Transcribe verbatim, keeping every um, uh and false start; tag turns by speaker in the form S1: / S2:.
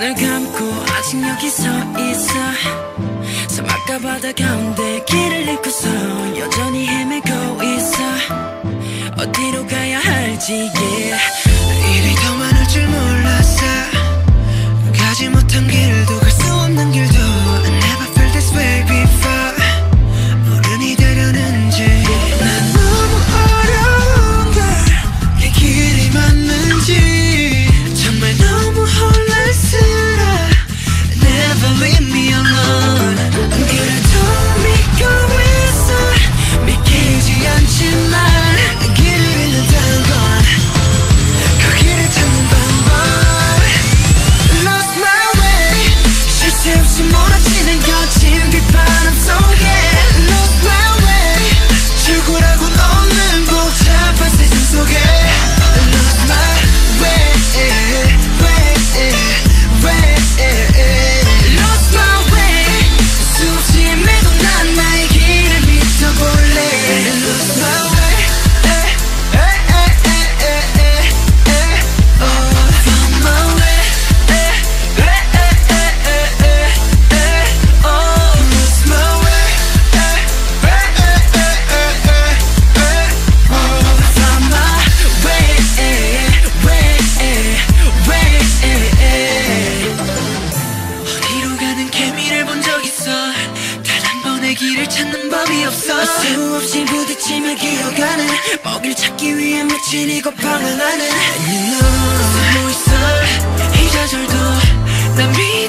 S1: 눈을 감고 아직 여기 서 있어. 사막과 바다 가운데 길을 잃고서 여전히 헤매고 있어. 어디로 가야 할지 yeah.
S2: 일이 더 많을 줄 몰랐어. 가지 못한 길도 갈 수 없는 길도 I never felt this way before. 어른이 되려는지 난 너무 어려운 걸 이 길이 맞는지 정말 너무 혼란스러워. Never leave me alone. 그래도 믿고 있어. 믿기지 않지만 길을 잃는다는 건 그 길을 찾는 방법. Lost my way. 쉴 새 없이 몰아치는 거친 빗바람 속에 Lost my way. 출구라곤 없는 복잡한 세상 속에 Lost my way, way, way. Lost my way. 수없이 헤매도 난 나의 길을 믿어볼래. Lost my way. 길을 찾는 법이 없어. 수없이 부딪히며 기어가는 먹이를 찾기 위해 미친 이곳 방황하는 And you know 숨어있어 이 좌절도 난 미